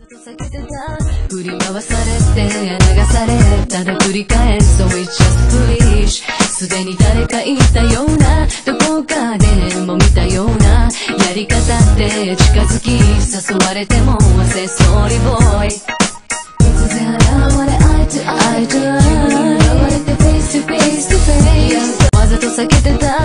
振り回されて流されただ繰り返す So it's just foolish すでに誰か言ったようなどこかでも見たようなやり方って近づき誘われても忘れそうにボーイ突然現れ eye to eye 急に奪われて face to face to face わざと避けてた